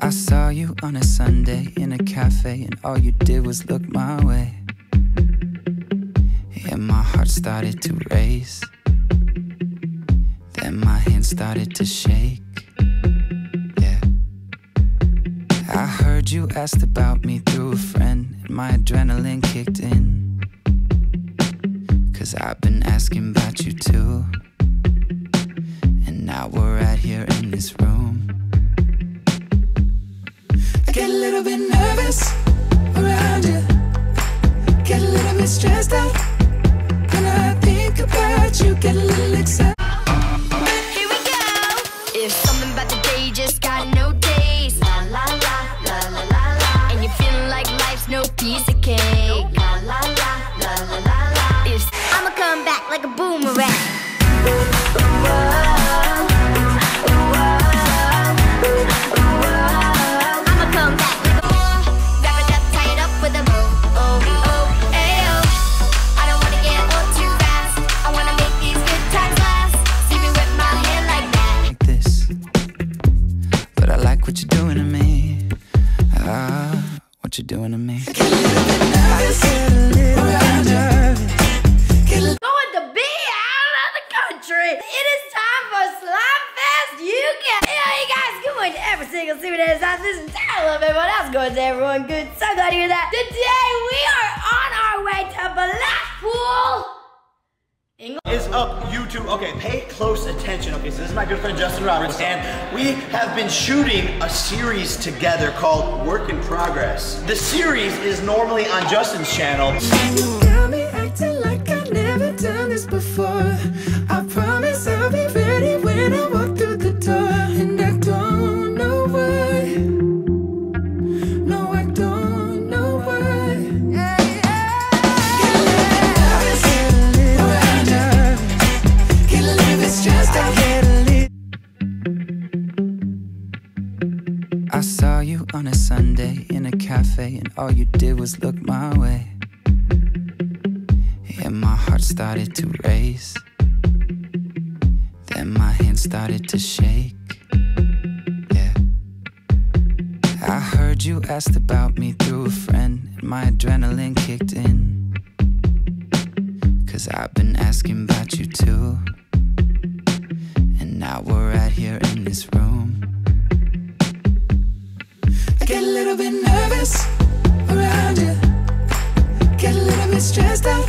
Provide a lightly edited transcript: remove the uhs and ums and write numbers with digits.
I saw you on a Sunday in a cafe, and all you did was look my way. And my heart started to race. Then my hands started to shake. Yeah. I heard you asked about me through a friend, and my adrenaline kicked in. 'Cause I've been asking about you too. And now we're right here in this room. I get a little bit nervous around you. Get a little bit stressed out when I think about you. Get a little excited. Here we go. If something about the day just got no taste, la la la la la la la, and you're feeling like life's no piece of cake, la la la la la la la. If I'ma come back like a boomerang. What you doing to me? What you doing to me? Get a little bit nervous. Going to be out of the country. It is time for Slime Fest UK. Yeah, you guys, good morning to every single super day. This is I love everyone else. Going to everyone good. So glad to hear that. Today we are on our way to Blackpool. Is up, YouTube. Okay, pay close attention. Okay, so this is my good friend Justin Roberts, and we have been shooting a series together called Work in Progress. The series is normally on Justin's channel. You got me acting like I've never done this before. I promise I'll be ready when I walk through the door. And I don't know why. No, I don't know why. I saw you on a Sunday in a cafe, and all you did was look my way. And my heart started to race. Then my hands started to shake. Yeah. I heard you asked about me through a friend, and my adrenaline kicked in. 'Cause I've been asking about you too. And now we're right here in this room. Get a little bit nervous around you. Get a little bit stressed out